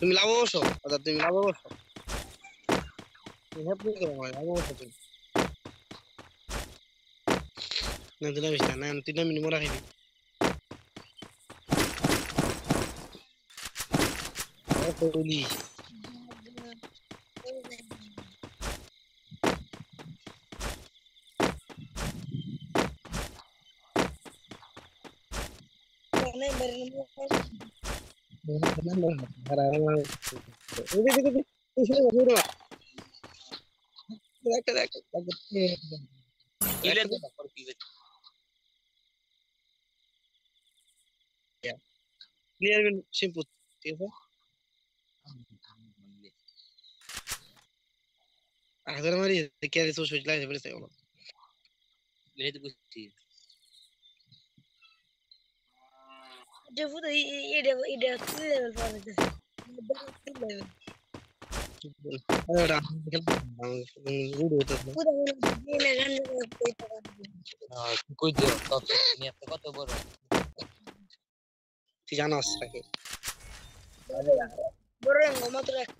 তুমি লাভ বসো আচ্ছা তুমি লাভ বসো হেল্প করে হয় লাভ বসো তুমি না দিলা বিস্তা না 3 মিনিট মোরা খাইবি তো বলি ক্লিয়ার সিম্পল ঠিক আছে আগে মারি ক্যারি তো সুইচ লাগে বলে তাই মেরে তো বুঝছি Devo ide level for this. Level. Ada good होता है पूरा ये लगन हां कोई दियो तब ni এত কত বড় তুই জানাস রাখে বড় রঙ মাত্র এক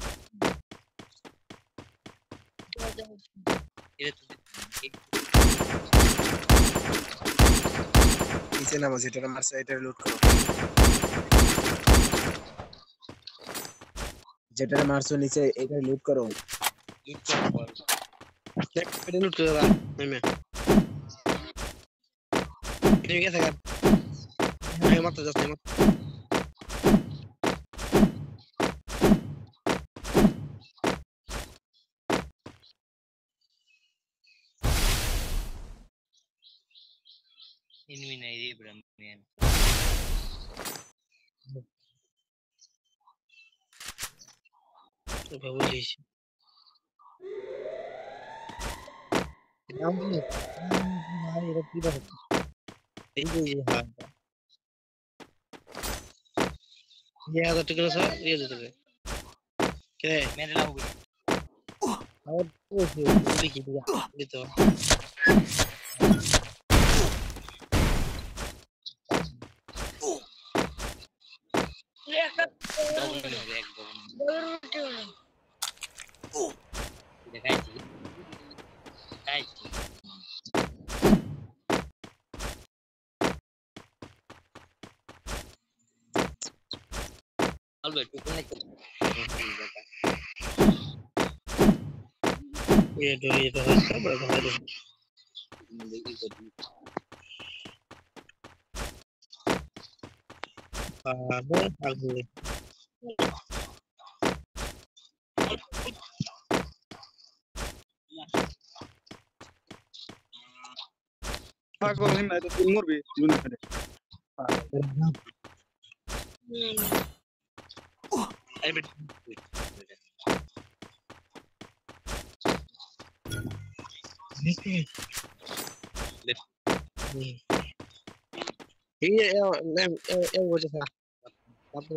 নিচে নামো যেটা মারছে এটা লুট করো যেটা মারছো নিচে এটা লুট করো দেখ এটা লুট করে দাও নেমে ঠিক আছে গান আমি মারতে যাচ্ছি মার enemy নাই রে ব্রাহ্মণ তো বলিস নাম বলি ভাই এটা কি বাবা এই যে হ্যাঁ ये 1000 টাকা আছে ये दे दे কে মেরে লাও और वो लिखी दिया ये तो দেখাইছি দেখাইছি চল বেটু কোন ये तो है सब बड़ा है देखी कर ada aku Pago hin na to mur be luna kade ai bet iya ya wajah saya apa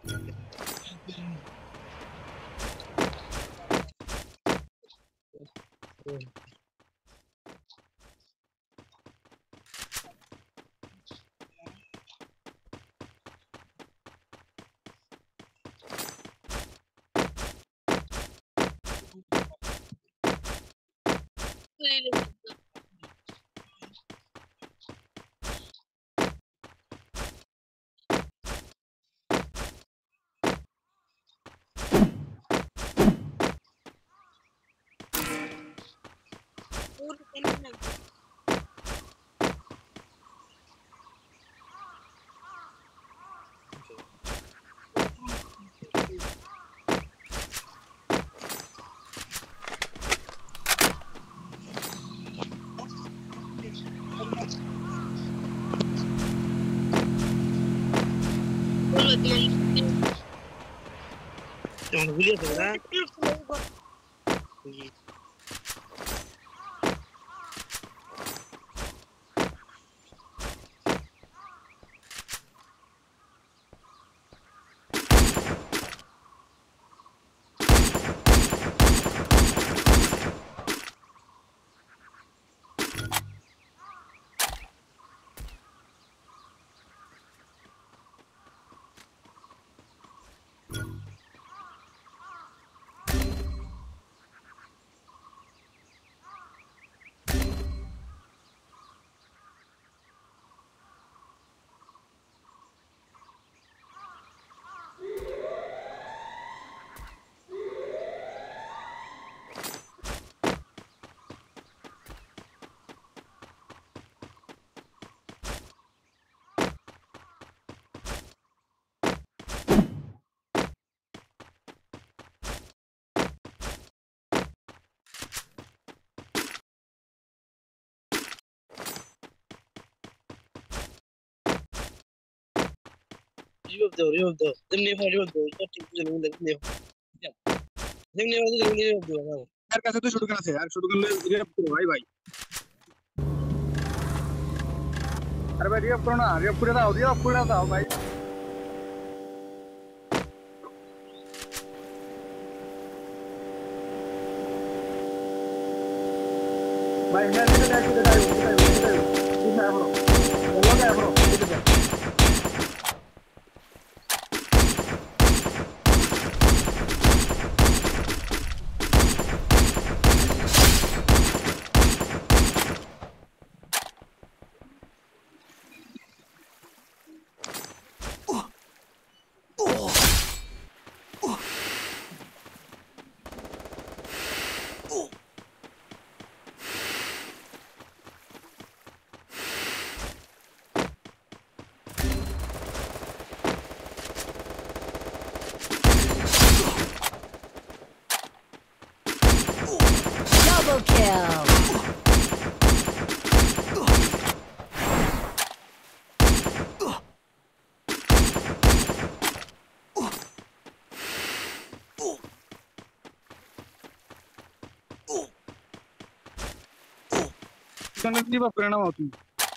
Jangan dulu ya, Bang. Revive दो रिवाइव दो तो ठीक चलो रिवाइव दो यार कैसे तो शूट करना है यार शूट कर ले रिएक्ट करो भाई भाई अरे भाई रिएक्ट करो ना रिएक्ट पूरा था भाई भाई मैं भी डाइव इतना है ब्रो चलो क्या ब्रो ठीक है Double kill. कनेक्टिव ऑफ करना होती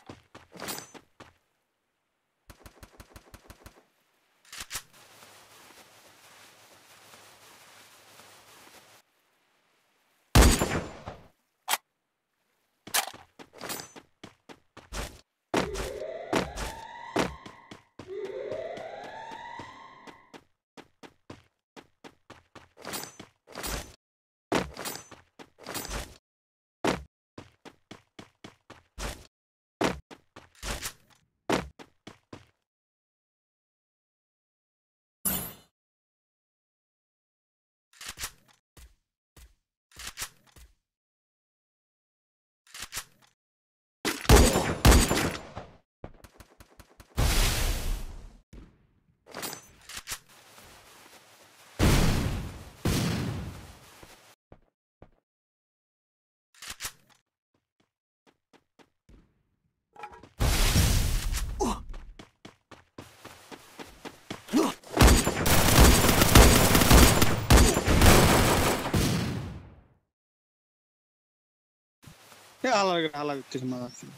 क्या हाला किस मजा से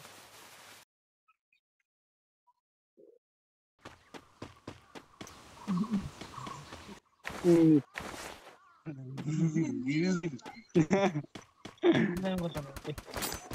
मैं बताऊं